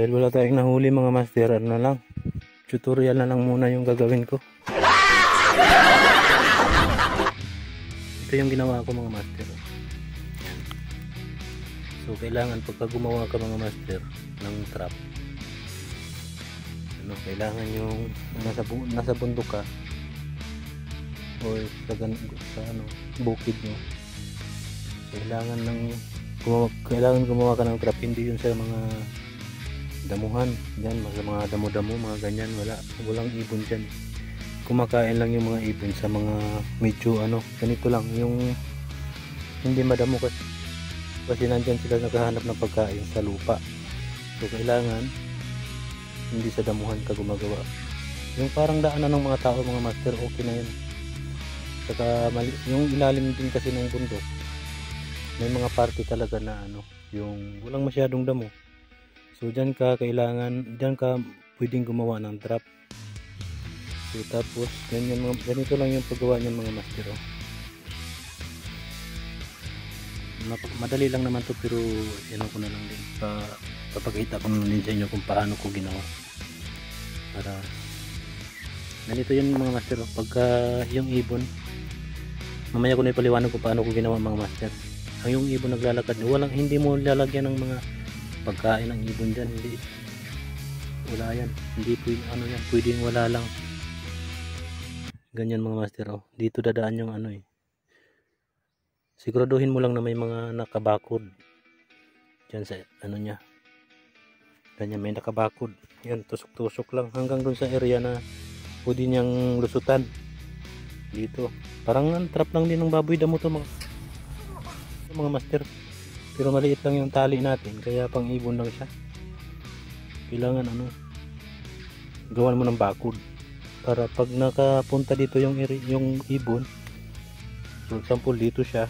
Dahil wala tayong nahuli mga master, ano na lang, tutorial na lang muna yung gagawin ko. Ito yung ginawa ko mga master. So kailangan pagka gumawa ka mga master ng trap, kailangan yung nasa bundok ka o sa bukid nyo, kailangan gumawa ka ng trap. Hindi yun sa mga damuhan yan, sa mga damo-damo, mga ganyan, walang ibon dyan. Kumakain lang yung mga ibon sa mga medyo ganito lang, yung hindi madamo kasi nandyan sila naghahanap ng pagkain sa lupa. So kailangan hindi sa damuhan ka gumagawa. Yung parang daanan ng mga tao mga master, okay na yun. Saka yung ilalim din kasi ng bundok, may mga parte talaga na yung walang masyadong damo. So dyan ka pwedeng gumawa ng trap. So tapos ganito lang yung paggawa niyan mga master. Madali lang naman to, pero ko na lang din papakita ko na din sa inyo kung paano ko ginawa. Para ganito yun mga master. Pagka yung ibon, mamaya ko na ipaliwanag kung paano ko ginawa mga master. Ang yung ibon naglalakad, hindi mo lalagyan ng mga pagkain ng ibon dyan, wala yan, hindi pwede yan, pwedeng wala lang ganyan mga master. Dito dadaan yung siguraduhin mo lang na may mga nakabakod dyan sa nya, ganyan, may nakabakod yan, tusok-tusok lang hanggang dun sa area na pwede niyang lusutan. Dito parang trap lang din ng baboy damo to mga master, pero maliit lang yung tali natin, kaya pang ibon lang siya. Kailangan gawan mo ng bakod para pag nakapunta dito yung ibon. For example, dito siya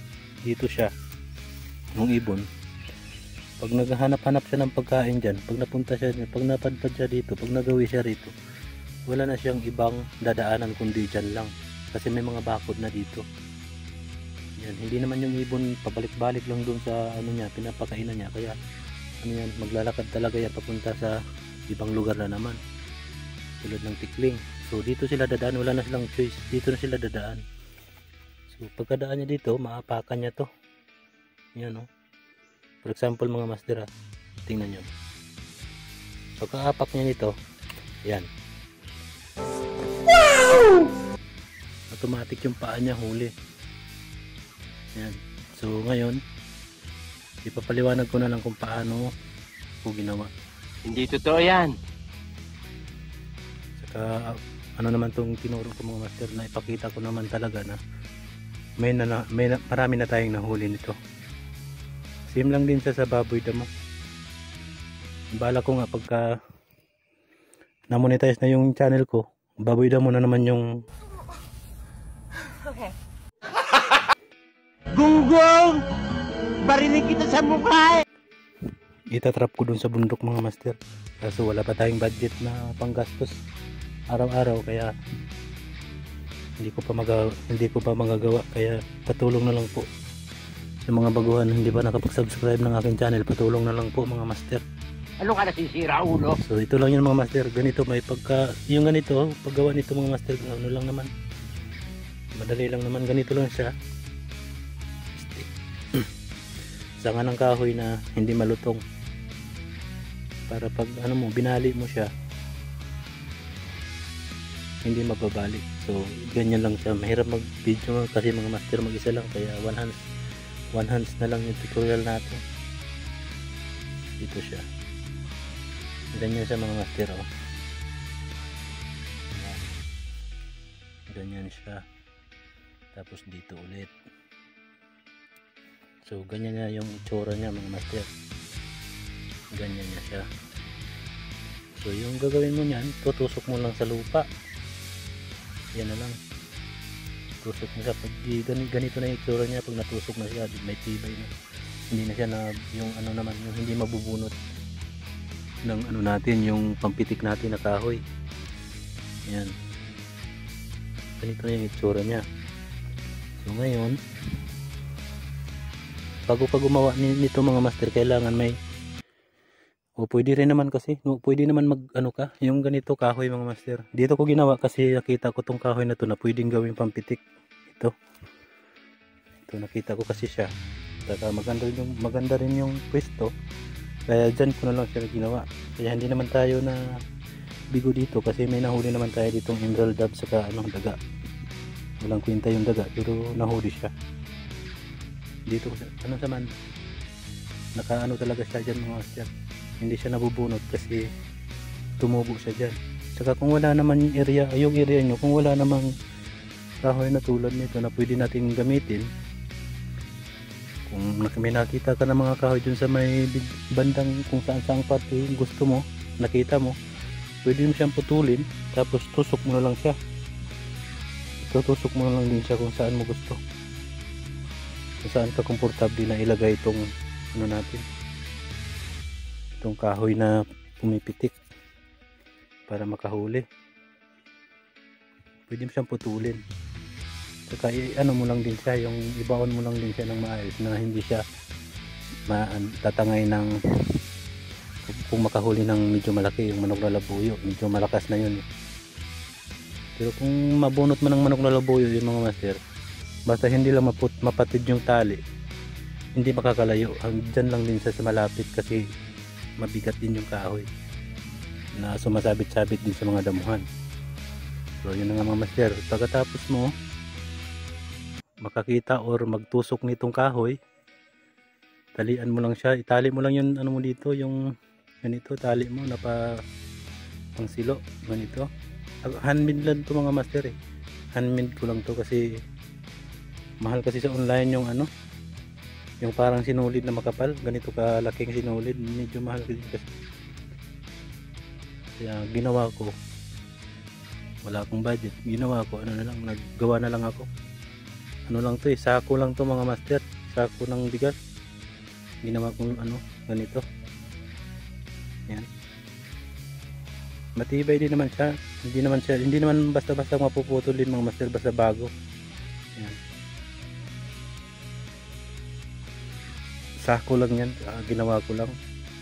yung ibon, pag naghahanap-hanap siya ng pagkain dyan, pag napadpad siya dito, pag nagawi siya rito, wala na siyang ibang dadaanan kundi dyan lang, kasi may mga bakod na dito. Yan, hindi naman yung ibon pabalik-balik lang doon sa pinapakainan niya, kaya maglalakad talaga yan papunta sa ibang lugar na naman, tulad ng tikling. So dito sila dadaan, wala na silang choice, dito na sila dadaan. So pagkadaan niya dito, maapakan niya to. Yan for example mga master, tingnan nyo, pagkaapak niya nito, yan, wow! Automatic yung paa niya huli. Yan. So ngayon ipapaliwanag ko na lang kung paano ko ginawa. Hindi totoo yan. Saka naman tong tinuro ko mga master, na ipakita ko naman talaga na marami na tayong nahuli nito. Same lang din sa baboy damo. Bala ko nga pagka na-monetize na yung channel ko, baboy damo na naman yung okay. Gunggong! Barinig kita sa mukha! Itatrap ko dun sa bundok mga master, kaso wala pa tayong budget na panggastos araw-araw, kaya hindi ko pa magagawa, kaya patulong na lang po sa mga baguhan hindi pa nakapag-subscribe ng aking channel, patulong na lang po mga master. Ano ka nasisira ulo? So ito lang yun mga master, ganito may yung ganito, paggawa nito mga master, lang naman, madali lang naman, ganito lang siya, sanga ng kahoy na hindi malutong, para pag binali mo siya, hindi mababalik. So ganyan lang siya, mahirap mag video kasi mga master mag-isa lang, kaya one hands na lang yung tutorial natin. Dito siya, ganyan siya mga master. Ganyan siya, tapos dito ulit. So ganyan na yung itsura niya mga master, ganyan niya siya. So yung gagawin mo niyan, tutusok mo lang sa lupa, yan na lang, tusok mo siya. Pag ganito na yung itsura niya, pag natusok na siya, may tibay na, hindi na siya yung naman, yung hindi mabubunot ng natin, yung pampitik natin na kahoy. Yan, ganito na yung itsura niya. So ngayon, bago pa gumawa nito mga master, kailangan may O pwede rin naman kasi, no, pwede naman mag ano ka, yung ganito kahoy mga master. Dito ko ginawa kasi nakita ko tong kahoy na to na pwedeng gawing pampitik. Ito. Ito nakita ko kasi siya. Saka maganda rin yung pwesto. Kaya dyan ko na lang siya ginawa. Kaya hindi naman tayo na bigo dito kasi may nahuli naman tayo ditong emerald dab saka daga. Walang kwenta yung daga pero nahuli siya. Dito saman nakaano talaga siya dyan mga master. Hindi siya nabubunot kasi tumubo siya dyan. Saka kung wala naman yung area nyo, kung wala namang kahoy na tulad nito na pwede natin gamitin, kung may nakita ka ng mga kahoy dun sa may bandang kung saan saang parte gusto mo, nakita mo, pwede mo siyang putulin tapos tusok mo na lang siya. Tutusok mo na lang din siya kung saan mo gusto, kung saan ka komportable na ilagay itong natin, itong kahoy na pumipitik para makahuli. Pwede mo siyang putulin, saka ano mo lang din siya, yung ibaon mo lang din siya ng maayos na hindi siya tatangay ng, kung makahuli ng medyo malaki yung manok na labuyo, medyo malakas na yun. Pero kung mabunot man ng manok na labuyo yung mga master, basta hindi lang mapatid yung tali, hindi makakalayo. Dyan lang din sa malapit kasi mabigat din yung kahoy na sumasabit-sabit din sa mga damuhan. So yun na nga mga master, pagkatapos mo makakita or magtusok nitong kahoy, talian mo lang siya, itali mo lang yung ano mo dito, yung ganito, tali mo na pang silo, ganito. Handmade lang to mga master eh. Handmade ko lang to kasi mahal kasi sa online yung yung parang sinulid na makapal, ganito kalaking sinulid, medyo mahal kasi. Kaya ginawa ko, wala akong budget, ginawa ko naggawa na lang ako. Lang to sako lang to mga master, sako ng bigas. Ginawa kong ganito. Yan. Matibay din naman siya. Hindi naman basta-basta mapuputol din mga master, basta bago. Yan. Sako lang yan, ginawa ko lang.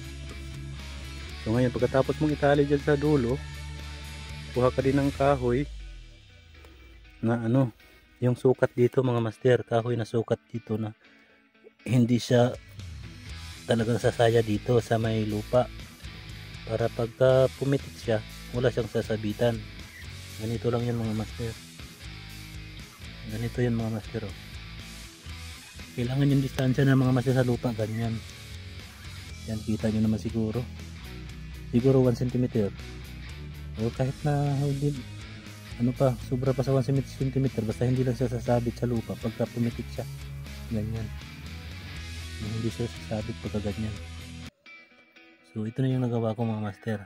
So ngayon pagkatapos mong itali dyan sa dulo, kuha ka din ng kahoy na yung sukat dito mga master, kahoy na sukat dito na hindi siya talagang sasaya dito sa may lupa, para pagka pumitik siya wala siyang sasabitan. Ganito lang yun mga master, ganito yun mga master oh. Kailangan yung distansya ng mga master sa lupa, ganyan. Yan, kita nyo naman siguro 1 cm o kahit na hindi sobra pa sa 1 cm, basta hindi lang siya sasabit sa lupa pagka pumitik siya, ganyan. Hindi siya sasabit pagka ganyan. So ito na yung nagawa ko mga master.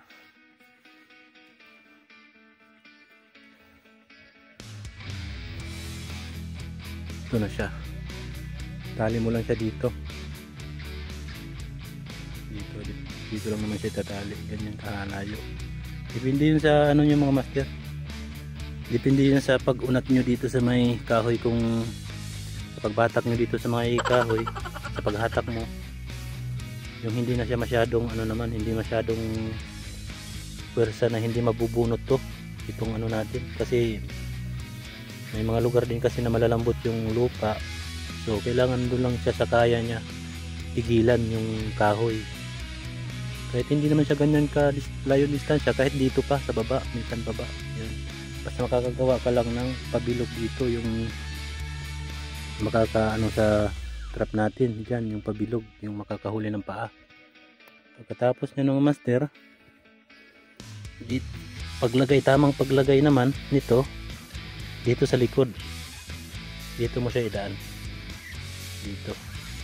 Ito na siya, tali mo lang siya dito lang naman siya tatali, ganyan kahalayo. Depende yun sa nyo mga master, depende yun sa pag-unat nyo dito sa may kahoy, kung sa pagbatak nyo dito sa may kahoy, sa paghatak mo, yung hindi na siya masyadong hindi masyadong pwersa na hindi mabubunot to itong natin, kasi may mga lugar din kasi na malalambot yung lupa. So kailangan doon lang siya sa kaya niya tigilan yung kahoy. Kahit hindi naman siya ganyan ka layo distansya, kahit dito pa sa baba, minsan baba. Yan. Basta makakagawa ka lang ng pabilog dito, yung sa trap natin diyan, yung pabilog, yung makakahuli ng paa. Pagkatapos niya ng master, tamang paglagay naman nito dito sa likod. Dito mo siya idaan. Dito.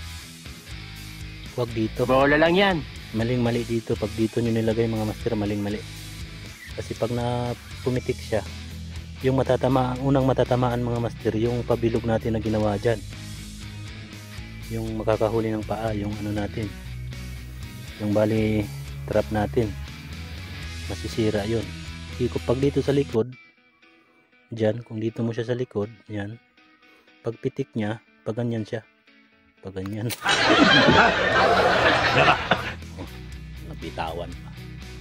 Huwag dito. Bola lang yan. Maling-mali dito. Pag dito nyo nilagay mga master, maling-mali. Kasi pag pumitik siya, yung unang matatamaan mga master, yung pabilog natin na ginawa dyan. Yung makakahuli ng paa, yung natin. Yung bali trap natin. Masisira yun. Pag dito sa likod, dyan, kung dito mo siya sa likod, yan. Pag pitik niya, pag ganyan siya. Pag ganyan. bitawan pa.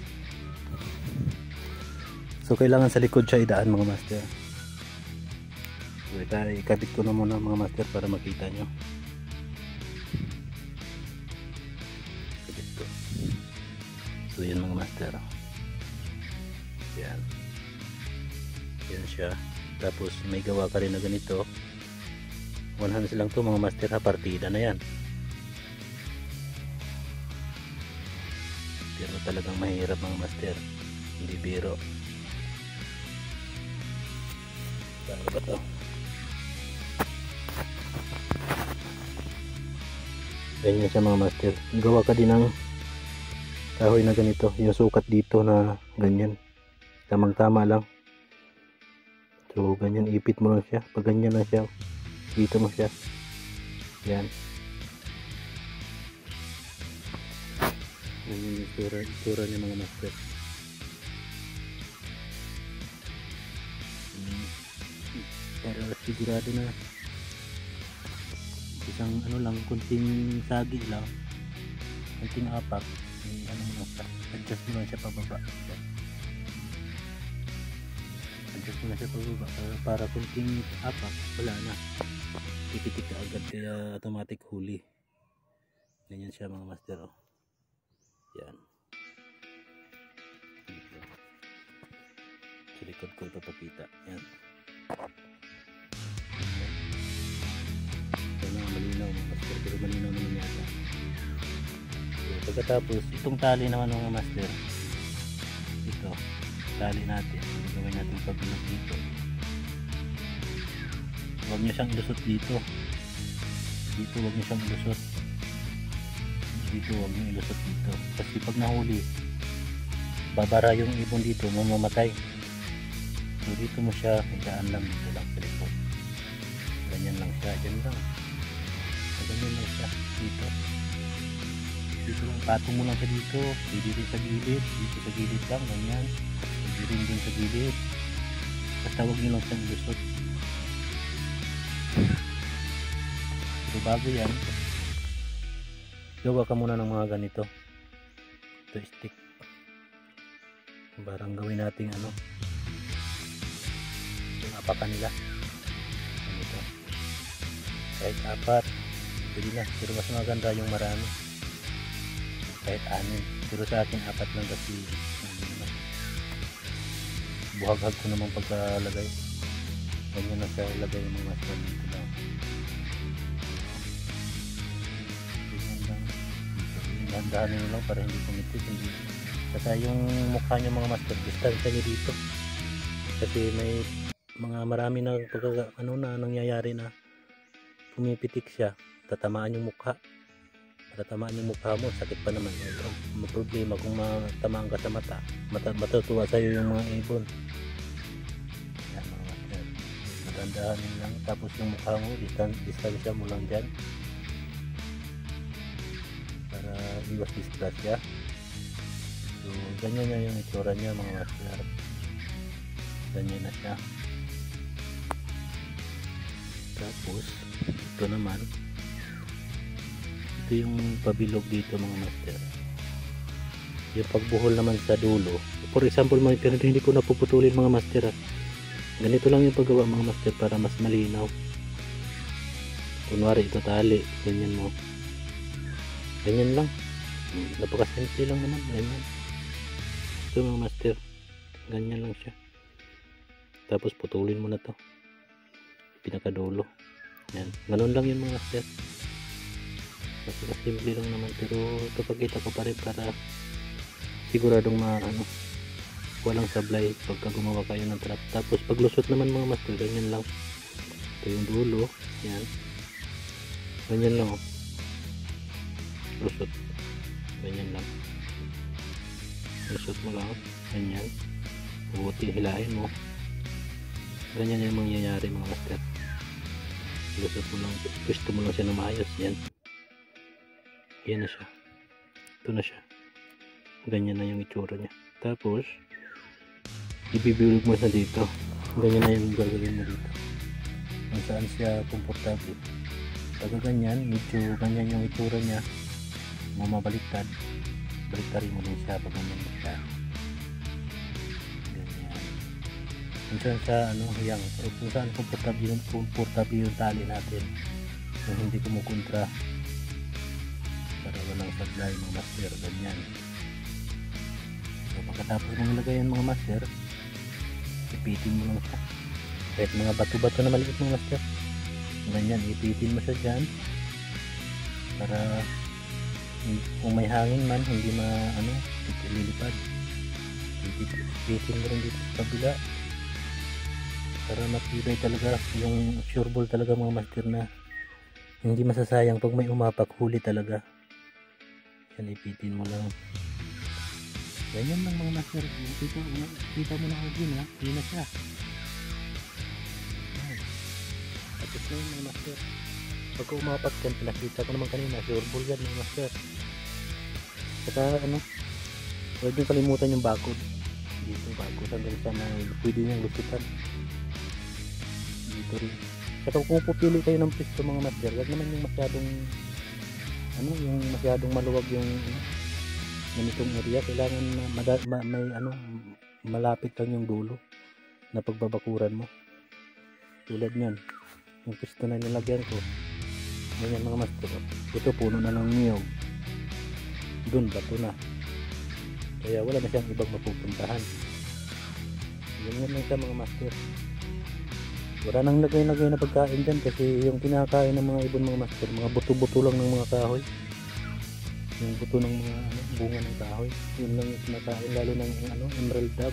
So kailangan sa likod siya idaan mga master. So ikabit ko na muna mga master para makita nyo. Ikabit ko. So yan mga master. Yan. Yan siya. Tapos may gawa ka rin na ganito. 1 hands lang to mga master ha, partida na yan. Pero talagang mahirap mga master, hindi biro. Saan ba to? Ganyan siya mga master. Gawa ka din ng kahoy na ganito, yung sukat dito na ganyan, tamang tama lang. So ganyan, ipit mo lang siya. Pag ganyan lang siya, dito mo siya. Yan. Ganyan yung itsura niya mga master. Para sigurado na isang ano lang, kunting sagi lang, kunting apak, ano mo lang siya, adjust mo lang siya pababa. Yan. Adjust mo lang siya pababa para kunting apak, wala na, tipitik ka agad, kaya automatic huli. Ganyan siya mga master. Oh. Yan. Sa likod ko ipapakita. Yan. Ito na malinaw mga master, pero malinaw naman yata. So, pagkatapos itong tali naman mga master, ito tali natin, gagawin natin pagbilog dito. Huwag nyo siyang ilusot dito, huwag nyo siyang ilusot dito, huwag nyo ilusot dito, kasi pag nahuli babara yung ibon dito, mamamatay. So dito mo siya, higaan lang dito lang sa likod, ganyan lang siya, dyan lang, ganyan lang siya dito lang, patong mo lang siya dito, dito sa gilid lang, ganyan, din sa gilid, basta huwag nyo lang siyang ilusot. So bago yan, gawa ka muna ng mga ganito. Ito stick, parang gawin natin ano, yung apakan nila ganito. Kahit 4 pwede na, pero mas maganda yung marami, kahit 6, pero sa akin 4 lang kasi buhag-hag ko naman pagkalagay. Ganyan na siya ilagay yung mga master dito lang. Dahan-dahanin nyo lang para hindi kumipit, hindi. Saka yung mukha nyo mga master, distansya nyo dito. Kasi may mga marami na nangyayari na pumipitik siya, tatamaan yung mukha. Tatamaan yung mukha mo, sakit pa naman. May problema kung matamaan ka sa mata, matutuwa sa'yo yung mga ibon. Yan mga master, dahan-dahanin lang. Tapos yung mukha mo, distansya mo lang dyan para iwas disgrasya. So ganyan na yung itsura niya mga master, ganyan na siya. Tapos ito naman, ito yung pabilog dito mga master, yung pagbuhol naman sa dulo. For example pero hindi ko napuputulin mga master, ganito lang yung paggawa mga master para mas malinaw. Kunwari ito tali, ganyan mo, ganyan lang, napakasimple lang naman, ganyan. Ito mga master, ganyan lang siya. Tapos putulin mo na to pinakadulo, yan, ganun lang yun mga master. Simple lang naman, pero ipapakita ko pa rin para siguradong walang sablay pagka gumawa kayo ng trap. Tapos paglusot naman mga master, ganyan lang. Ito yung dulo, yan, ganyan lang, oh. Lusot, ganyan lang, lusot mo lang, ganyan, mabuti hilahin mo, ganyan yung mangyayari mga master. Lusot mo lang, gusto mo lang siya na maayos, yan. Yan na siya, ito na siya, ganyan na yung itsura niya. Tapos ibibilog mo sa dito, ganyan na yung gagawin mo dito kung saan siya komportable. Pag ganyan, medyo ganyan yung itsura niya, mamabaliktad, baliktarin mo din siya pag ganyan mo siya. Ganyan. Kung saan sa kung saan komportable yung tali natin, kung hindi kumukontra para walang sablay mga master, ganyan. So pagkatapos mong ilagay yan mga master, ipitin mo lang siya kahit mga bato-bato na maliit mga master, ganyan, ipitin mo siya dyan para kung may hangin man hindi lilipad. Ipitin mo rin dito sa kabila para matibay talaga, yung sure ball talaga mga master na hindi masasayang pag may umapak, huli talaga. Yan, ipitin mo lang ganyan lang mga master. Kita mo na ako din ha, hindi na siya. Yan, tapos na yun mga master. Pagka umapak yan, pinakita ko naman kanina, sure ball yan mga master. Saka huwag nyo kalimutan yung bakod dito, bakod hanggang sa pwede niyang lupitan dito rin. Saka kung pupili kayo ng pisto mga master, huwag naman yung masyadong maluwag yung ganitong area. Kailangan malapit lang yung dulo na pagbabakuran mo. Tulad nyan, yung pisto na nilagyan ko, ganyan mga master. Ito puno na ng niyog, dun bato na, kaya wala na siyang ibang mapupuntahan. Ganyan lang siya mga master. Wala nang lagay-lagay na pagkain dyan kasi yung kinakain ng mga ibon mga master, mga buto-buto lang ng mga kahoy, yung buto ng mga bunga ng kahoy, yun lang yung kinakain, lalo ng emerald dove.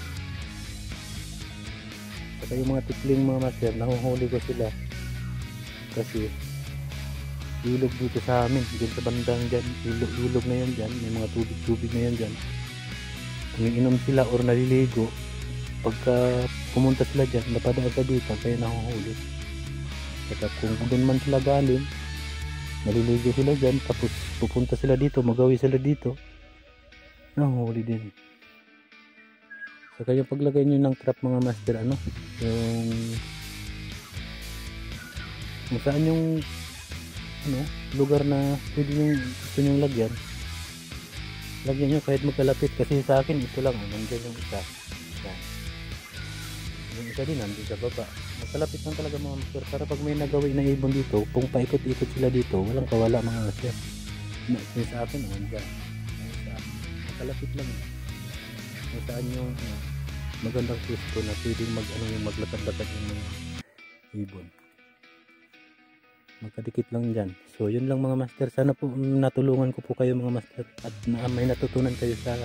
Saka yung mga tikling mga master, nahuhuli ko sila kasi ilog dito sa amin, dyan sa bandang dyan, ilog na yan dyan, may mga tubig na yan dyan. Umiinom sila or naliligo, pagka pumunta sila dyan, napadaan sa dito, kaya nahuhuli. Saka kung doon man sila galing, naliligo sila dyan, tapos pupunta sila dito, magawi sila dito, nahuhuli din. Saka yung paglagay nyo ng trap mga master, yung saan yung lugar na pwede yung gusto nyong lagyan nyo kahit magkalapit, kasi sa akin ito lang, nandiyan yung isa. Yan. Yung isa din nandun sa baba, magkalapit lang talaga mga master, para pag may nagawin na ibon dito, kung paikot-ikot sila dito, walang kawala mga master. Yung sa akin nandiyan, magkalapit lang kung saan yung magandang pwesto na pwedeng maglakad-lakad yung mga ibon, magkadikit lang dyan. So yun lang mga master, sana po natulungan ko po kayo mga master, at may natutunan kayo sa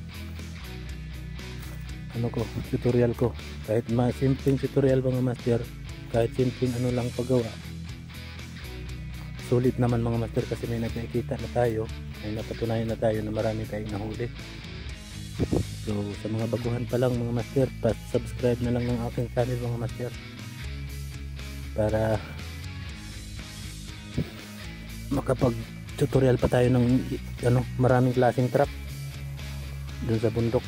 tutorial ko. Kahit simpleng tutorial mga master, kahit simpleng lang paggawa, sulit naman mga master, kasi may nakikita na tayo, may napatunayan na tayo na marami tayong nahuli. So sa mga baguhan pa lang mga master, subscribe na lang ng aking channel mga master, para makapag tutorial pa tayo ng maraming klaseng trap dun sa bundok,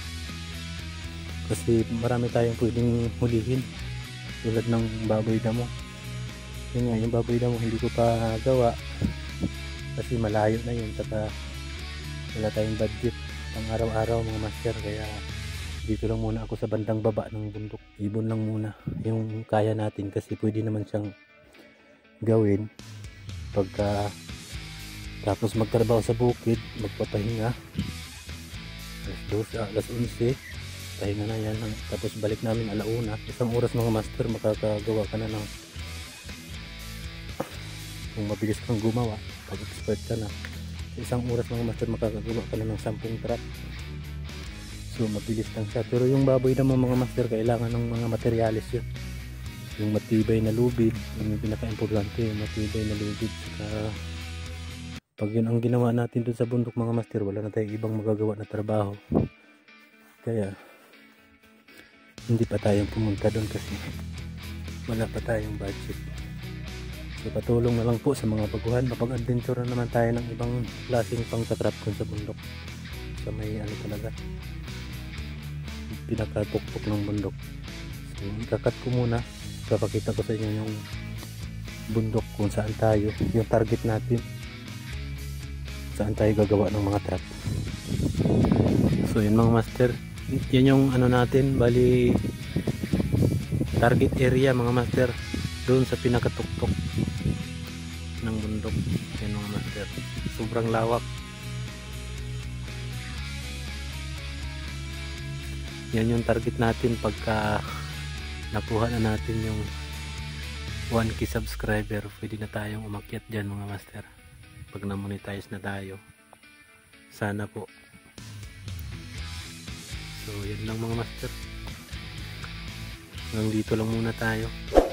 kasi marami tayong pwedeng hulihin, tulad ng baboy damo. Yun nga, yung baboy damo hindi ko pa gawa kasi malayo na yun, saka wala tayong budget pang araw-araw mga master, kaya dito lang muna ako sa bandang baba ng bundok. Ibon lang muna yung kaya natin, kasi pwede naman siyang gawin pagka tapos magtrabaho sa bukid, magpapahinga alas 11, pahinga na yan, tapos balik namin alauna, isang oras mga master, makakagawa ka na ng, kung mabilis kang gumawa, pag expert ka na, isang oras mga master, makakagawa ka na ng 10 trap. So mabilis lang siya. Pero yung baboy naman mga master, kailangan ng mga materyales yun, yung matibay na lubid, yung pinaka-importante, yung matibay na lubid. Saka pag yun ang ginawa natin dun sa bundok mga master, wala na tayong ibang magagawa na trabaho, kaya hindi pa tayong pumunta dun kasi wala pa tayong budget. So patulong na lang po sa mga baguhan, mapag-adventure na naman tayo ng ibang klaseng pang tatrap dun sa bundok, sa may talaga pinakapukpok ng bundok. So ikakat ko muna, papakita ko sa inyo yung bundok kung saan tayo, yung target natin. saan tayo gagawa ng mga trap. So yun mga master, yan yung ano natin, bali target area mga master, doon sa pinakatuktok ng bundok. Yan mga master, sobrang lawak. Yan yung target natin pagka nakuha na natin yung 1k subscriber. Pwede na tayong umakyat dyan mga master pag na-monetize na tayo, sana po. So yan lang mga master, hanggang dito lang muna tayo.